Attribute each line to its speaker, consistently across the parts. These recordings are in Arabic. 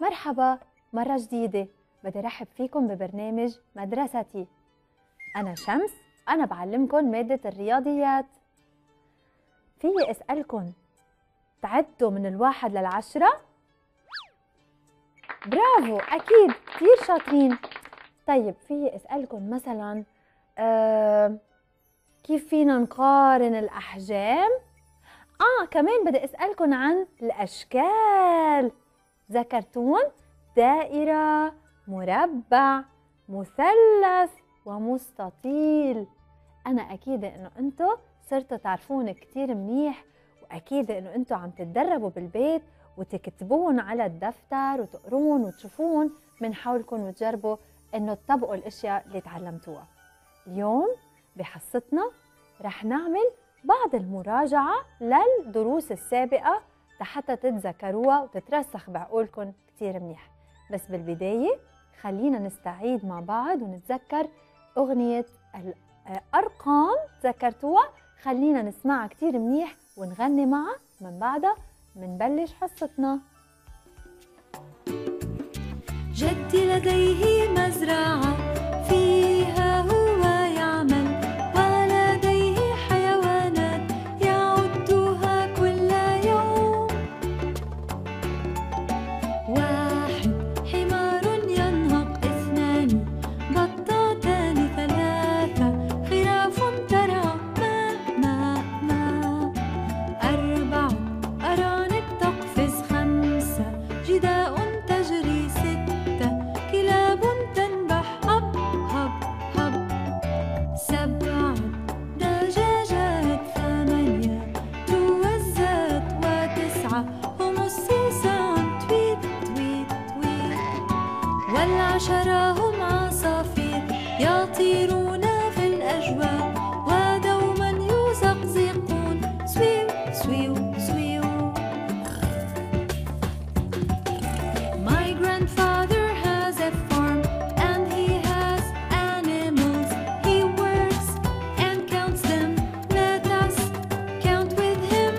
Speaker 1: مرحبا مرة جديدة، بدي رحب فيكم ببرنامج مدرستي. أنا شمس، أنا بعلمكم مادة الرياضيات. فيي أسألكم تعدوا من 1 ل10؟ برافو، أكيد كتير شاطرين. طيب فيي أسألكم مثلا كيف فينا نقارن الأحجام؟ كمان بدي أسألكم عن الأشكال. ذكرتون دائرة، مربع، مثلث ومستطيل. أنا أكيدة إنه أنتو صرتوا تعرفون كتير منيح، وأكيدة إنه أنتو عم تتدربوا بالبيت وتكتبون على الدفتر وتقرون وتشوفون من حولكم وتجربوا إنه تطبقوا الأشياء اللي تعلمتوها. اليوم بحصتنا رح نعمل بعض المراجعة للدروس السابقة لحتى تتذكروها وتترسخ بعقولكم كتير منيح. بس بالبداية خلينا نستعيد مع بعض ونتذكر أغنية الأرقام. تذكرتوها؟ خلينا نسمعها كتير منيح ونغني معها، من بعدها منبلش حصتنا.
Speaker 2: جدي لديه مزرعة فيها هو يعمل، ولديه حيوانات يعدها كل يوم. 1 حمار ينهق، 2 بطتان، 3 خراف ترعى ماء. 4 أرانب تقفز، 5 جداء تجري، 6 كلاب تنبح هب هب هب. 7 دجاجات، 8 روزات، و9 هم الصيصان تويت تويت تويت. وال10 هم عصافير يطيرون في الأجواء، ودوما يزقزقون سويو سويو سويو. My grandfather has a farm and he has animals. He works and counts them. Let us count with him.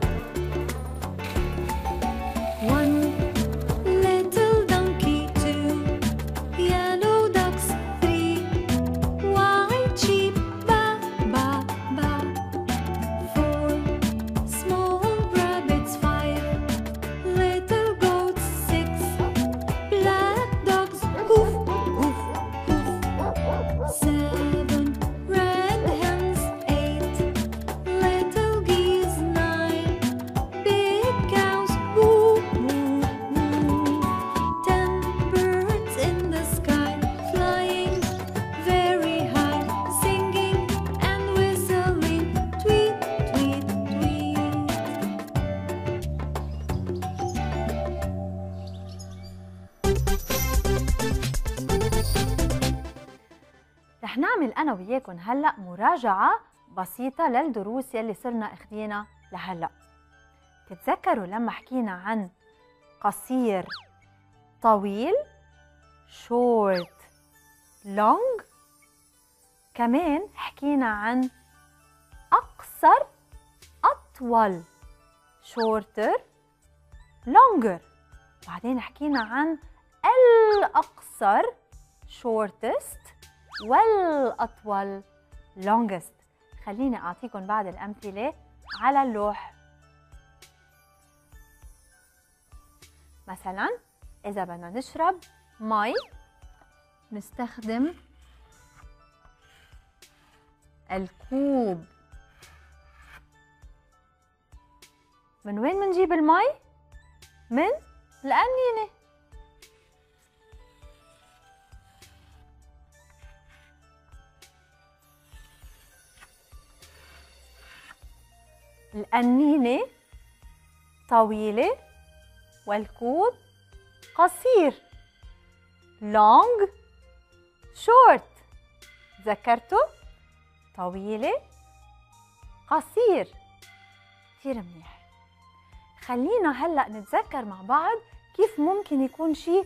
Speaker 2: 1 little donkey, 2 yellow ducks, 3 white sheep, ba ba ba. 4 small rabbits, 5 little goats, 6 black dogs, hoof hoof hoof. 7 red hens, 8 little geese, 9 big cows, moo moo moo. 10 birds in the sky, flying very high, singing and whistling, tweet tweet tweet.
Speaker 1: رح نعمل أنا وياكم هلأ مراجعة بسيطة للدروس يلي صرنا اخدينا لهلأ. تتذكروا لما حكينا عن قصير، طويل، short، long. كمان حكينا عن أقصر، أطول، shorter، longer. بعدين حكينا عن الأقصر shortest والأطول longest. خليني أعطيكم بعض الأمثلة على اللوح. مثلا إذا بدنا نشرب مي نستخدم الكوب. من وين منجيب المي؟ من القنينة. القنينة طويلة والكوب قصير. long short. ذكرتوا؟ طويلة قصير. كتير منيح. خلينا هلأ نتذكر مع بعض كيف ممكن يكون شيء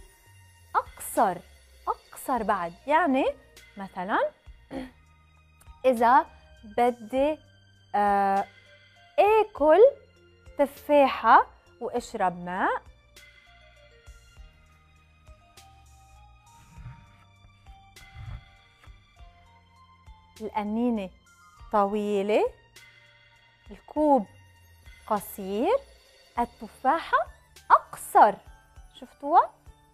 Speaker 1: أقصر بعد. يعني مثلا إذا بدي آكل تفاحة واشرب ماء، القنينة طويلة، الكوب قصير، التفاحة أقصر. شفتوها؟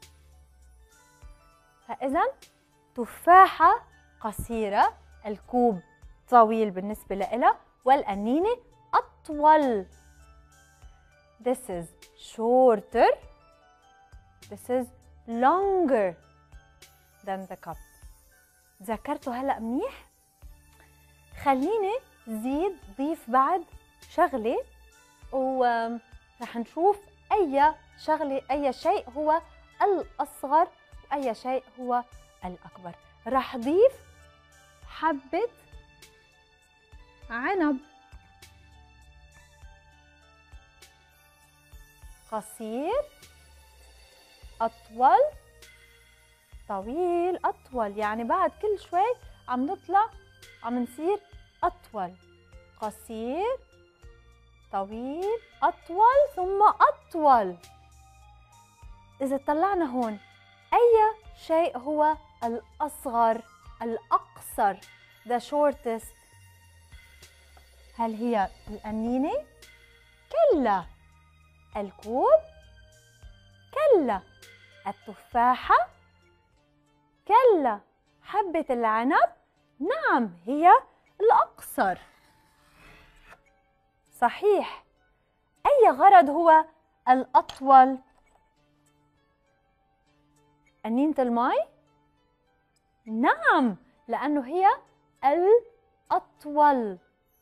Speaker 1: فإذا تفاحة قصيرة، الكوب طويل بالنسبة لها، والقنينة أطول. This is shorter. This is longer than the cup. تذكرتوا هلأ منيح؟ خليني ضيف بعد شغلة، ورح نشوف أي شغلة، أي شيء هو الأصغر وأي شيء هو الأكبر. رح ضيف حبة عنب قصير، أطول، طويل، أطول، يعني بعد كل شوي عم نطلع عم نصير أطول، قصير، طويل، أطول، ثم أطول. إذا طلعنا هون أي شيء هو الأصغر، الأقصر، the shortest؟ هل هي القنينة؟ كلا. الكوب؟ كلا. التفاحة؟ كلا. حبة العنب؟ نعم، هي الأقصر. صحيح. أي غرض هو الأطول؟ قنينة المي؟ نعم، لأنه هي الأطول.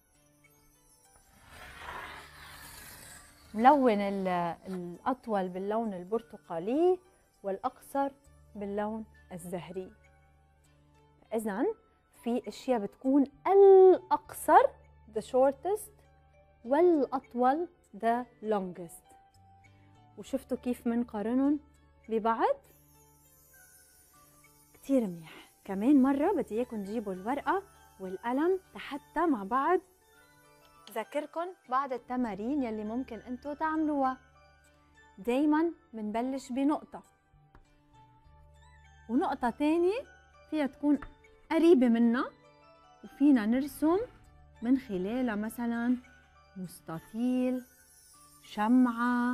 Speaker 1: ملون الأطول باللون البرتقالي والأقصر باللون الزهري. إذن في أشياء بتكون الأقصر the shortest والأطول the longest. وشفتوا كيف منقارنهم ببعض؟ كتير منيح. كمان مرة بدي إياكم تجيبوا الورقة والقلم لحتى مع بعض ذكركن بعض التمارين يلي ممكن انتو تعملوها. دايما منبلش بنقطة، ونقطة تانية فيها تكون قريبة منا، وفينا نرسم من خلالها مثلا مستطيل، شمعة،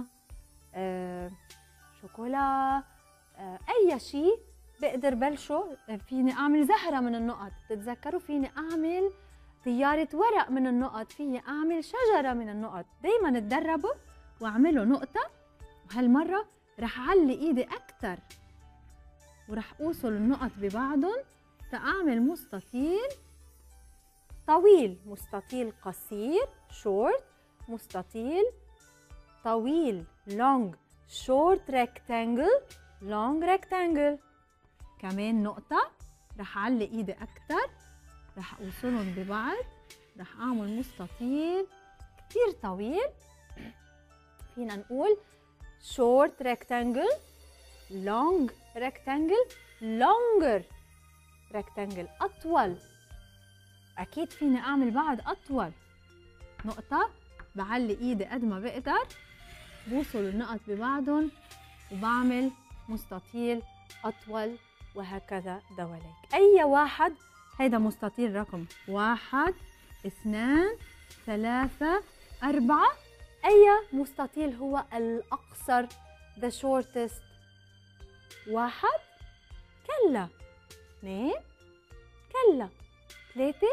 Speaker 1: شوكولا، أي شيء بقدر بلشه. فيني أعمل زهرة من النقط، تتذكروا فيني أعمل طيارة ورق من النقط، فيني أعمل شجرة من النقط. دايما تدربوا واعملوا نقطة، وهالمرة رح أعلي إيدي أكتر ورح أوصل النقط ببعضهم فأعمل مستطيل طويل، مستطيل قصير short، مستطيل طويل long، short rectangle long rectangle. كمان نقطة، رح أعلي إيدي أكتر، رح أوصلهم ببعض، رح أعمل مستطيل كتير طويل. فينا نقول short rectangle long rectangle longer rectangle أطول. أكيد فيني أعمل بعد أطول. نقطة، بعلي إيدي قد ما بقدر، بوصل النقط ببعضهم وبعمل مستطيل أطول، وهكذا دواليك. أي واحد، هيدا مستطيل رقم 1 2 3 4. أي مستطيل هو الأقصر the shortest؟ 1 كلا، 2 كلا، 3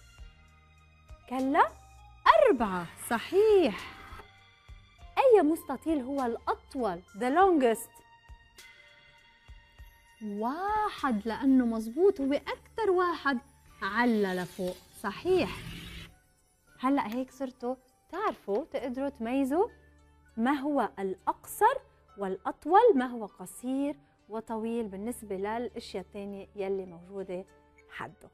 Speaker 1: كلا، 4. صحيح. أي مستطيل هو الأطول the longest؟ 1 لأنه مظبوط هو أكتر واحد علّى لفوق. صحيح. هلأ هيك صرتوا تعرفوا تقدروا تميزوا ما هو الأقصر والأطول، ما هو قصير وطويل بالنسبة للأشياء التانية يلي موجودة حده.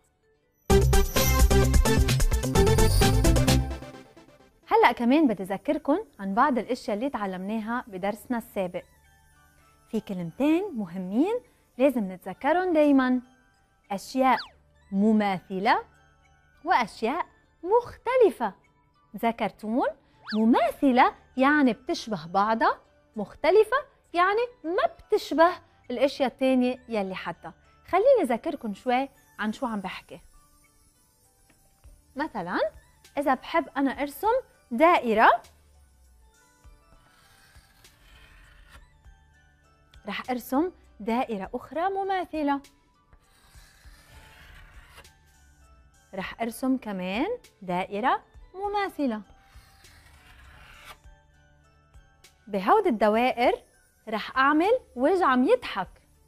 Speaker 1: هلأ كمان بدي أذكركن عن بعض الأشياء اللي تعلمناها بدرسنا السابق. في كلمتين مهمين لازم نتذكرهم دايما: أشياء مماثلة وأشياء مختلفة. ذكرتون؟ مماثلة يعني بتشبه بعضها، مختلفة يعني ما بتشبه الأشياء التانية يلي حدها. خليني أذكركم شوي عن شو عم بحكي. مثلا إذا بحب أنا أرسم دائرة، رح أرسم دائرة أخرى مماثلة. رح أرسم كمان دائرة مماثلة. بهودي الدوائر رح أعمل وجه عم يضحك.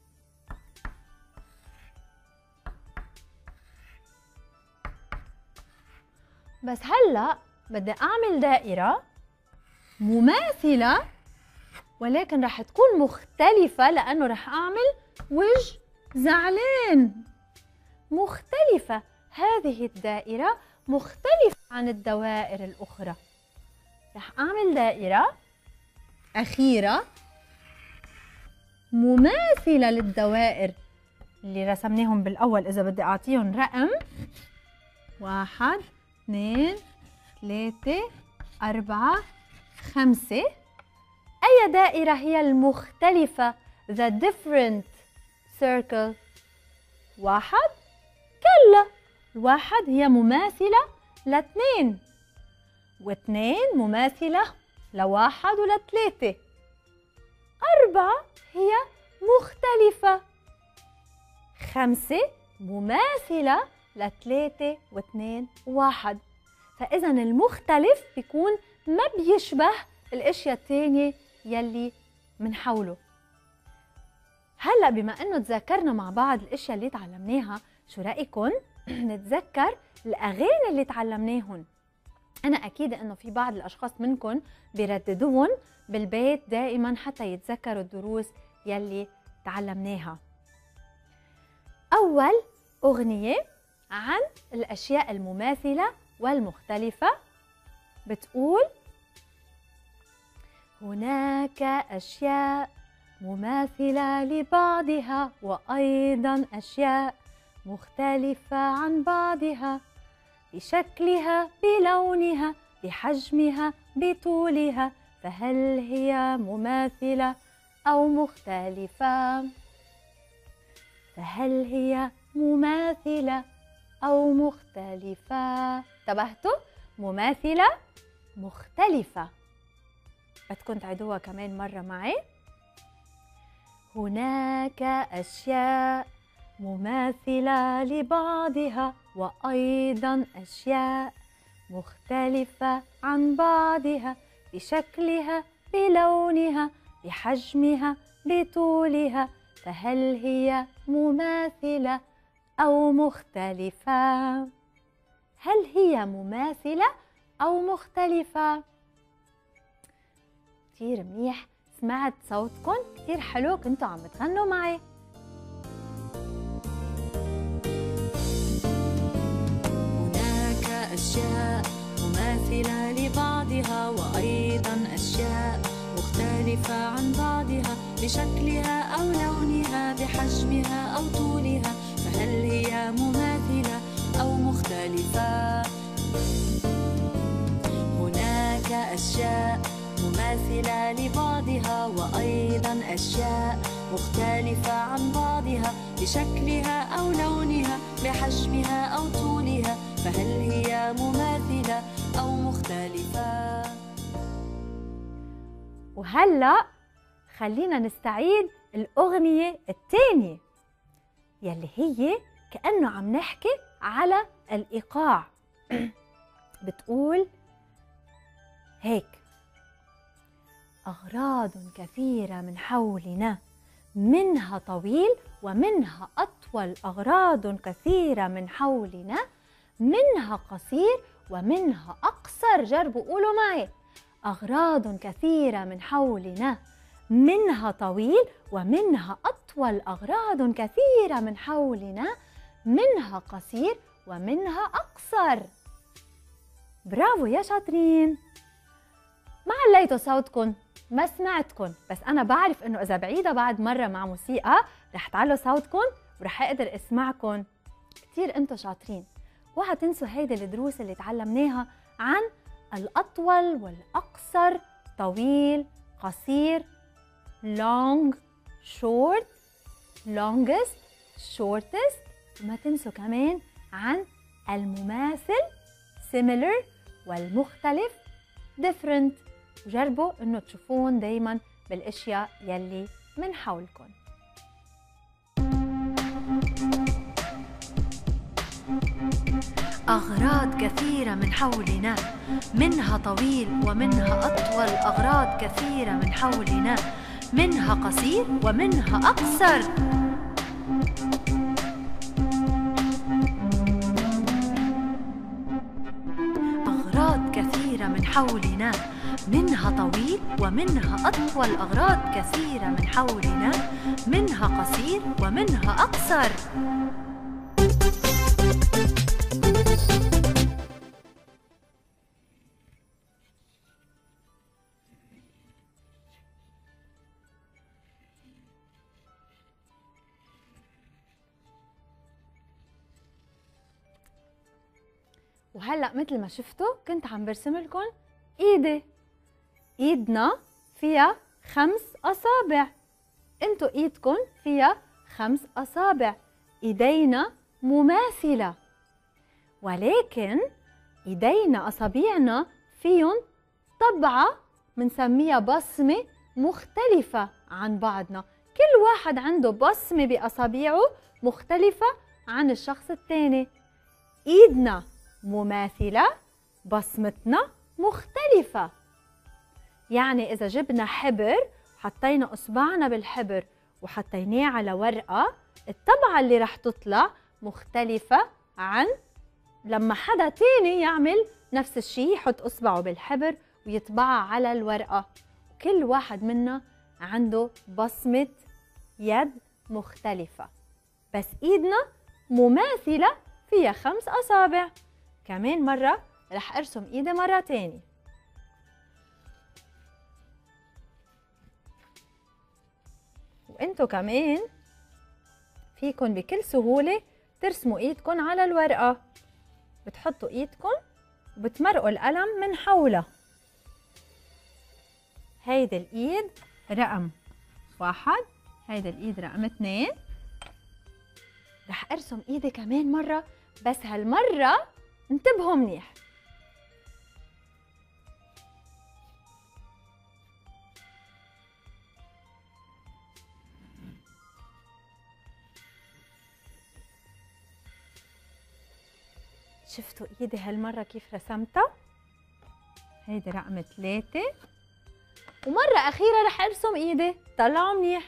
Speaker 1: بس هلأ بدي أعمل دائرة مماثلة ولكن رح تكون مختلفة لأنه رح أعمل وجه زعلان. مختلفة، هذه الدائرة مختلفة عن الدوائر الأخرى. رح أعمل دائرة أخيرة مماثلة للدوائر اللي رسمناهم بالأول. إذا بدي أعطيهم رقم 1 2 3 4 5. أي دائرة هي المختلفة؟ The different circle. 1 كلا، 1 هي مماثلة ل2 و2 مماثلة ل1 ول3. 4 هي مختلفة. 5 مماثلة ل3 و2 و1. فإذا المختلف بيكون ما بيشبه الأشياء التانية يلي من حوله. هلأ بما أنه تذكرنا مع بعض الأشياء اللي تعلمناها، شو رأيكم نتذكر الأغاني اللي تعلمناهن؟ أنا أكيد أنه في بعض الأشخاص منكم بيرددوهم بالبيت دائما حتى يتذكروا الدروس يلي تعلمناها. أول أغنية عن الأشياء المماثلة والمختلفة بتقول: هناك أشياء مماثلة لبعضها وأيضا أشياء مختلفة عن بعضها بشكلها، بلونها، بحجمها، بطولها، فهل هي مماثلة أو مختلفة؟ فهل هي مماثلة أو مختلفة؟ انتبهتوا؟ مماثلة، مختلفة. بدكم تعيدوها كمان مرة معي. هناك أشياء مماثلة لبعضها وأيضا أشياء مختلفة عن بعضها بشكلها، بلونها، بحجمها، بطولها، فهل هي مماثلة أو مختلفة؟ هل هي مماثلة أو مختلفة؟ كتير منيح، سمعت صوتكم كتير حلو، كنتوا عم تغنوا معي.
Speaker 2: هناك أشياء مماثلة لبعضها وأيضا أشياء مختلفة عن بعضها بشكلها أو لونها، بحجمها أو طولها، فهل هي مماثلة أو مختلفة؟ هناك أشياء مماثلة لبعضها وأيضا أشياء مختلفة عن بعضها بشكلها أو لونها، بحجمها أو طولها، فهل هي مماثلة أو مختلفة؟
Speaker 1: وهلأ خلينا نستعيد الأغنية الثانية يلي هي كأنه عم نحكي على الإيقاع. بتقول هيك: أغراض كثيرة من حولنا، منها طويل ومنها أطول. أغراض كثيرة من حولنا، منها قصير ومنها أقصر. جربوا قولوا معي: أغراض كثيرة من حولنا، منها طويل ومنها أطول. أغراض كثيرة من حولنا، منها قصير ومنها أقصر. برافو يا شاطرين. ما عليتوا صوتكم، ما سمعتكم، بس أنا بعرف إنه إذا بعيدها بعد مرة مع موسيقى رح تعلوا صوتكم ورح أقدر أسمعكم. كتير أنتوا شاطرين. ولا تنسوا هيدي الدروس اللي تعلمناها عن الأطول والأقصر، طويل، قصير، long، short، longest، shortest. وما تنسوا كمان عن المماثل similar والمختلف different. وجربوا إنه تشوفون دايماً بالأشياء يلي من حولكم.
Speaker 2: أغراض كثيرة من حولنا، منها طويل ومنها أطول. أغراض كثيرة من حولنا، منها قصير ومنها أقصر. أغراض كثيرة من حولنا، منها طويل ومنها أطول. أغراض كثيرة من حولنا، منها قصير ومنها أقصر.
Speaker 1: وهلأ مثل ما شفتوا كنت عم برسم لكم إيدي. إيدنا فيها 5 أصابع، انتو إيدكم فيها 5 أصابع. إيدينا مماثلة، ولكن إيدينا أصابعنا فيهم طبعة منسميها بصمة مختلفة عن بعضنا. كل واحد عنده بصمة بأصابعه مختلفة عن الشخص الثاني. إيدنا مماثلة، بصمتنا مختلفة. يعني إذا جبنا حبر حطينا إصبعنا بالحبر وحطيناه على ورقة، الطبعة اللي رح تطلع مختلفة عن لما حدا تاني يعمل نفس الشيء، يحط إصبعه بالحبر ويطبعها على الورقة. كل واحد منا عنده بصمة يد مختلفة، بس إيدنا مماثلة فيها 5 أصابع. كمان مرة رح أرسم إيدي مرة تاني. وإنتو كمان فيكن بكل سهولة ترسموا إيدكن على الورقة. بتحطوا إيدكن وبتمرقوا القلم من حولها. هيدي الإيد رقم 1، هيدي الإيد رقم 2. رح أرسم إيدي كمان مرة، بس هالمرة انتبهوا منيح. شفتوا ايدي هالمرة كيف رسمتها؟ هيدي رقم 3. ومرة أخيرة رح أرسم ايدي، طلعوا منيح.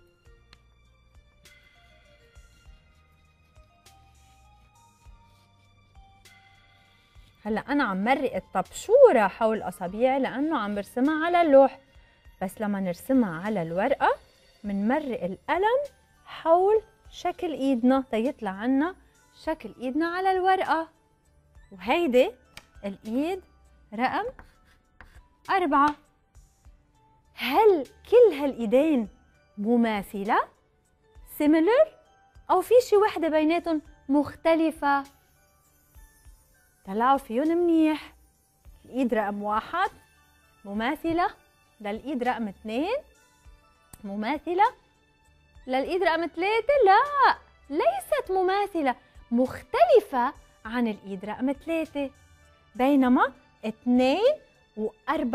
Speaker 1: هلا أنا عم مرق الطبشورة حول أصابعي لأنه عم برسمها على اللوح، بس لما نرسمها على الورقة منمرق القلم حول شكل إيدنا تيطلع عنا شكل إيدنا على الورقة. وهيدي الإيد رقم 4. هل كل هالإيدين مماثلة similar أو في شي وحدة بيناتهم مختلفة؟ طلعوا فيهم منيح. الإيد رقم 1 مماثلة للإيد رقم 2، مماثلة للإيد رقم 3 لا ليست مماثلة، مختلفة عن الإيد رقم 3. بينما 2 و4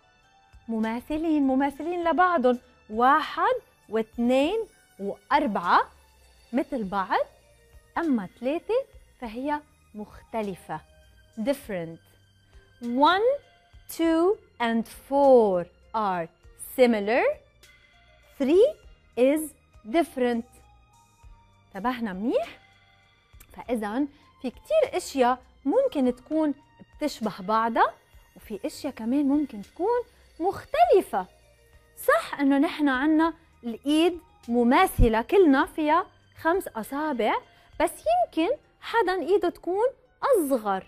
Speaker 1: مماثلين لبعضهم. 1 و2 و4 مثل بعض، أما 3 فهي مختلفة different. 1, 2 and 4 are similar. 3 is different. انتبهنا منيح؟ فإذا في كتير أشياء ممكن تكون بتشبه بعضها، وفي أشياء كمان ممكن تكون مختلفة. صح إنه نحن عنا الإيد مماثلة كلنا فيها 5 أصابع، بس يمكن حدا إيده تكون أصغر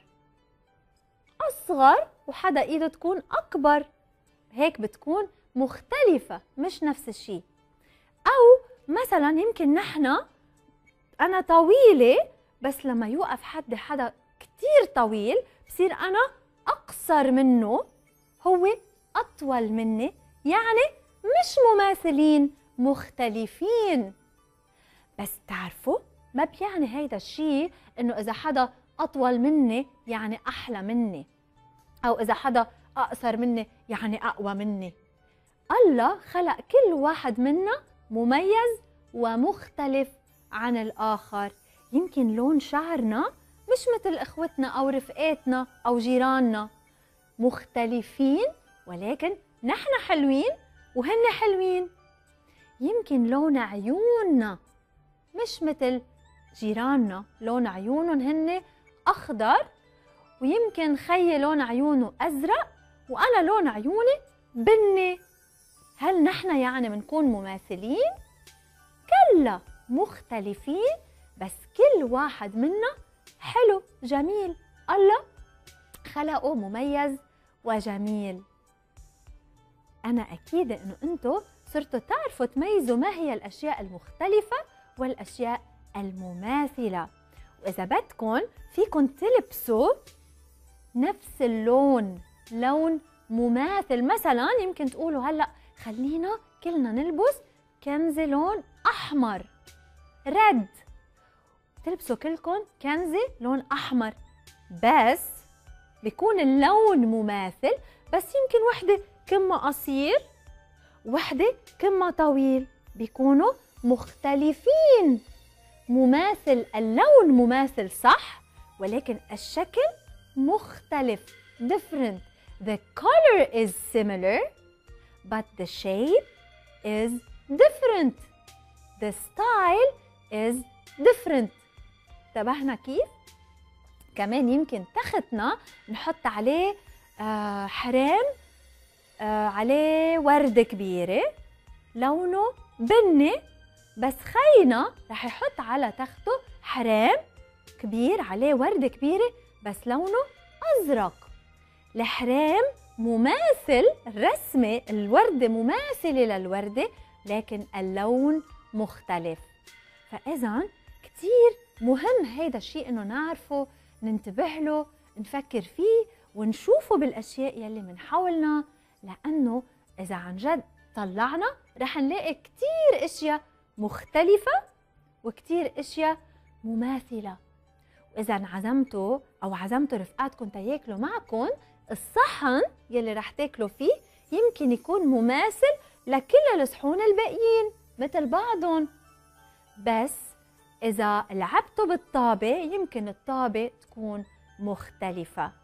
Speaker 1: وحدا إيده تكون أكبر، هيك بتكون مختلفة مش نفس الشيء. أو مثلا يمكن أنا طويلة، بس لما يوقف حدا كتير طويل بصير أنا أقصر منه، هو أطول مني، يعني مش مماثلين، مختلفين. بس تعرفوا ما بيعني هيدا الشيء إنه إذا حدا أطول مني يعني أحلى مني، أو إذا حدا أقصر مني يعني أقوى مني. الله خلق كل واحد منا مميز ومختلف عن الآخر. يمكن لون شعرنا مش مثل إخوتنا أو رفقاتنا أو جيراننا، مختلفين ولكن نحن حلوين وهن حلوين. يمكن لون عيوننا مش مثل جيراننا، لون عيونهم هن أخضر، ويمكن خيي لون عيونه أزرق وأنا لون عيوني بني. هل نحن يعني منكون مماثلين؟ كلا، مختلفين، بس كل واحد منا حلو جميل. الله خلقه مميز وجميل. أنا أكيد إنه أنتوا صرتوا تعرفوا تميزوا ما هي الأشياء المختلفة والأشياء المماثلة. وإذا بدكم فيكم تلبسوا نفس اللون، لون مماثل. مثلا يمكن تقولوا هلأ خلينا كلنا نلبس كنزة لون أحمر، رد، تلبسوا كلكم كنزة لون أحمر، بس بيكون اللون مماثل، بس يمكن وحدة كمها قصير وحدة كمها طويل، بيكونوا مختلفين. مماثل، اللون مماثل صح، ولكن الشكل مختلف، different. The color is similar but the shape is different. The style is different. انتبهنا كيف؟ كمان يمكن تختنا نحط عليه حرام، عليه وردة كبيرة لونه بني، بس خينا رح يحط على تخته حرام كبير عليه وردة كبيرة بس لونه أزرق. الحرام مماثل، الرسمة الوردة مماثلة للوردة لكن اللون مختلف. فإذا كتير مهم هيدا الشيء إنه نعرفه، ننتبه له، نفكر فيه ونشوفه بالأشياء يلي من حولنا، لأنه إذا عن جد طلعنا رح نلاقي كتير أشياء مختلفة وكتير أشياء مماثلة. وإذا انعزمتوا أو عزمتوا رفقاتكم تياكلوا معكم، الصحن يلي رح تاكلوا فيه يمكن يكون مماثل لكل الصحون الباقيين مثل بعضهم، بس إذا لعبتوا بالطابة يمكن الطابة تكون مختلفة.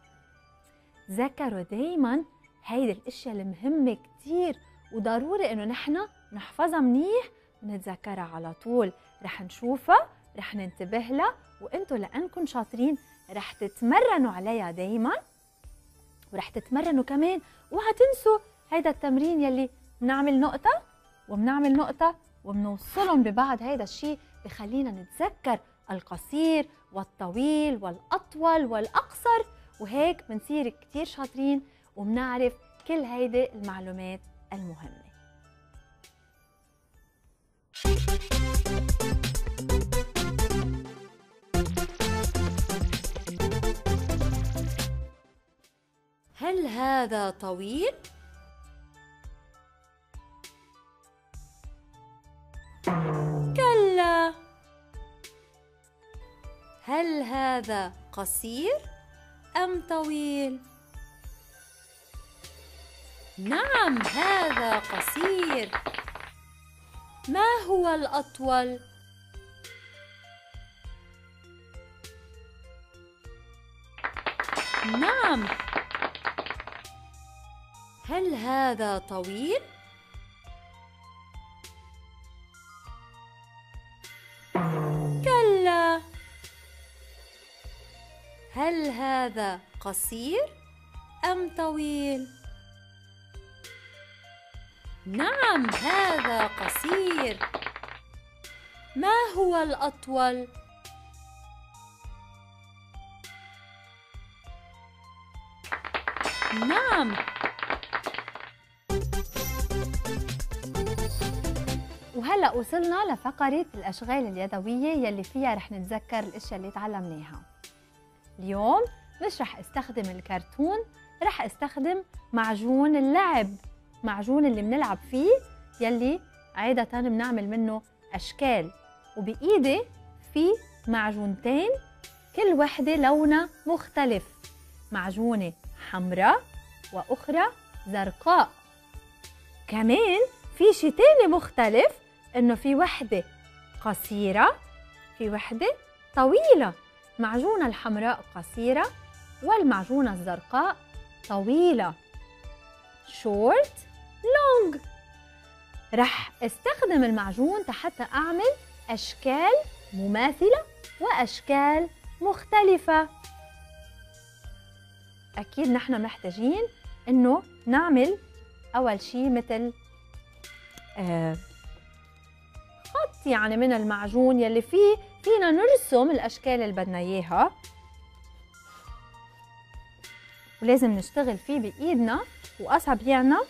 Speaker 1: ذكروا دايماً هيدي الأشياء المهمة كتير، وضروري إنه نحن نحفظها منيح ونتذكرها على طول. رح نشوفها، رح ننتبه لها، وإنتوا لأنكم شاطرين رح تتمرنوا عليها دايماً، ورح تتمرنوا كمان. اوعى تنسوا هيدا التمرين يلي بنعمل نقطة وبنعمل نقطة وبنوصلهم ببعض. هيدا الشيء بخلينا نتذكر القصير والطويل والأطول والأقصر، وهيك بنصير كتير شاطرين وبنعرف كل هيدي المعلومات المهمة. هل هذا طويل؟ كلا. هل هذا قصير أم طويل؟ نعم، هذا قصير. ما هو الأطول؟ نعم. هل هذا طويل؟ كلا. هل هذا قصير أم طويل؟ نعم، هذا قصير. ما هو الأطول؟ نعم. وهلأ وصلنا لفقرة الأشغال اليدوية يلي فيها رح نتذكر الأشياء اللي تعلمناها. اليوم مش رح استخدم الكرتون، رح استخدم معجون اللعب، معجون اللي بنلعب فيه يلي عادة بنعمل منه أشكال. وبإيدي في معجونتين كل وحدة لونها مختلف، معجونة حمراء وأخرى زرقاء. كمان في شي تاني مختلف، إنه في وحدة قصيرة في وحدة طويلة. معجونة الحمراء قصيرة والمعجونة الزرقاء طويلة. short long. رح استخدم المعجون حتى أعمل أشكال مماثلة وأشكال مختلفة. أكيد نحن محتاجين إنه نعمل أول شي مثل خط يعني من المعجون يلي فينا نرسم الأشكال اللي بدنا إياها، ولازم نشتغل فيه بإيدنا وأصابعنا.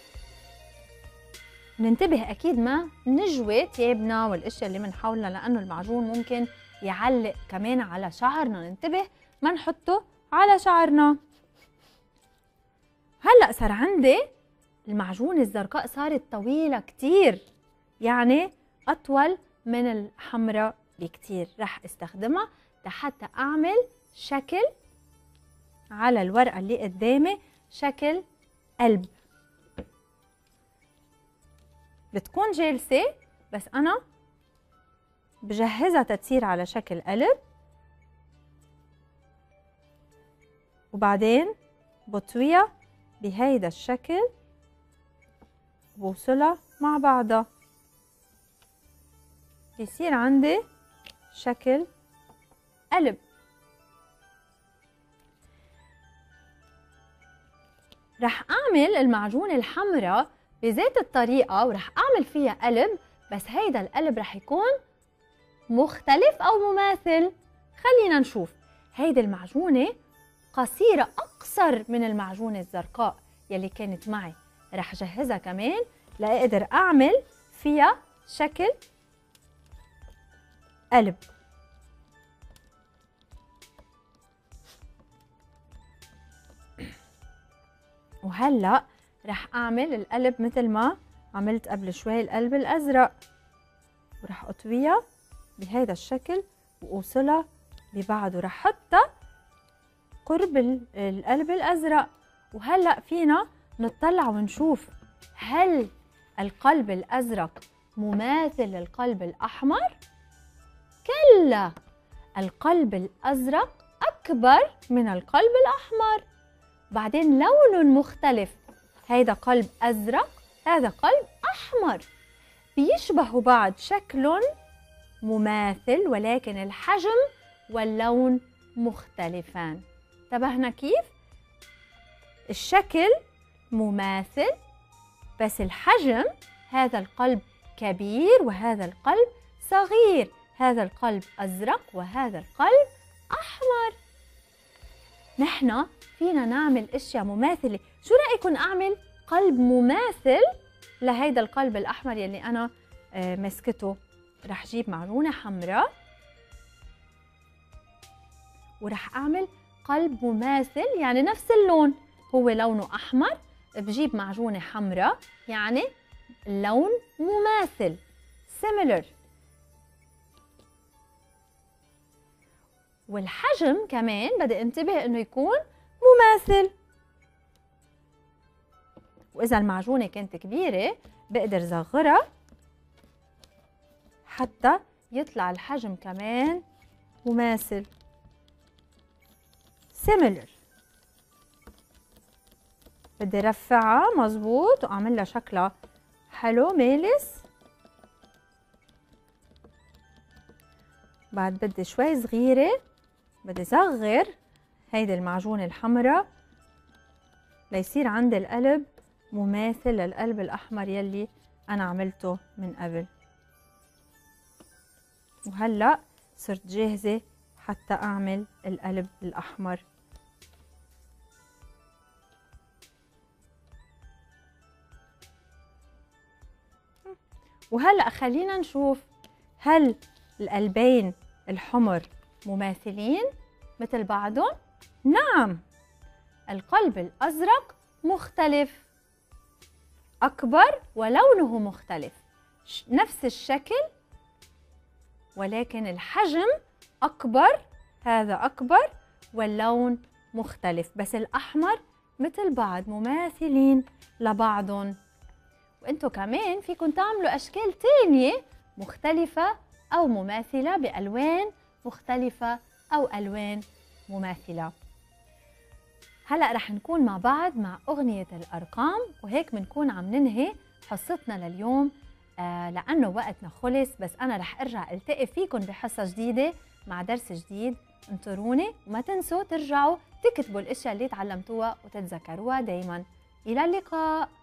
Speaker 1: ننتبه أكيد ما نجوي تيابنا والأشياء اللي من حولنا، لأنه المعجون ممكن يعلق كمان على شعرنا. ننتبه ما نحطه على شعرنا. هلأ صار عندي المعجون الزرقاء صارت طويلة كتير، يعني أطول من الحمراء بكتير. رح استخدمها لحتى أعمل شكل على الورقة اللي قدامي، شكل قلب. بتكون جالسة بس أنا بجهزها تتصير على شكل قلب، وبعدين بطويها بهيدا الشكل وبوصلها مع بعضها، بيصير عندي شكل قلب. رح أعمل المعجون الحمراء بذات الطريقة ورح أعمل فيها قلب، بس هيدا القلب رح يكون مختلف أو مماثل. خلينا نشوف. هيدي المعجونة قصيرة أقصر من المعجونة الزرقاء يلي كانت معي. رح جهزها كمان لأقدر أعمل فيها شكل قلب. وهلأ رح أعمل القلب مثل ما عملت قبل شوي القلب الأزرق، ورح أطويها بهيدا الشكل وأوصلها ببعض، ورح أحطها قرب القلب الأزرق. وهلأ فينا نطلع ونشوف هل القلب الأزرق مماثل للقلب الأحمر؟ كلا، القلب الأزرق أكبر من القلب الأحمر، بعدين لون مختلف. هيدا قلب أزرق، هذا قلب أحمر، بيشبهوا بعض، شكل مماثل ولكن الحجم واللون مختلفان. انتبهنا كيف؟ الشكل مماثل بس الحجم، هذا القلب كبير وهذا القلب صغير، هذا القلب أزرق وهذا القلب أحمر. نحن فينا نعمل أشياء مماثلة. شو رأيكم أعمل قلب مماثل لهيدا القلب الأحمر يلي أنا مسكته؟ رح جيب معجونة حمراء ورح أعمل قلب مماثل، يعني نفس اللون، هو لونه أحمر، بجيب معجونة حمراء يعني اللون مماثل similar. والحجم كمان بدي انتبه انه يكون مماثل. واذا المعجونة كانت كبيرة بقدر صغرها حتى يطلع الحجم كمان مماثل similar. بدي رفعها مظبوط واعمل لها شكلها حلو مالس. بعد بدي شوي صغيرة، بدي صغر هيدي المعجونة الحمراء ليصير عندي القلب مماثل للقلب الأحمر يلي أنا عملته من قبل. وهلأ صرت جاهزة حتى أعمل القلب الأحمر. وهلأ خلينا نشوف هل القلبين الحمر مماثلين مثل بعضهم؟ نعم، القلب الأزرق مختلف، أكبر ولونه مختلف، نفس الشكل ولكن الحجم أكبر هذا أكبر واللون مختلف، بس الأحمر مثل بعض مماثلين لبعضهم. وانتو كمان فيكن تعملوا أشكال تانية مختلفة أو مماثلة بألوان مختلفة أو ألوان مماثلة. هلأ رح نكون مع بعض مع أغنية الأرقام، وهيك بنكون عم ننهي حصتنا لليوم لأنه وقتنا خلص. بس أنا رح أرجع ألتقي فيكن بحصة جديدة مع درس جديد. انطروني وما تنسوا ترجعوا تكتبوا الأشياء اللي تعلمتوها وتتذكروها دايما. إلى اللقاء.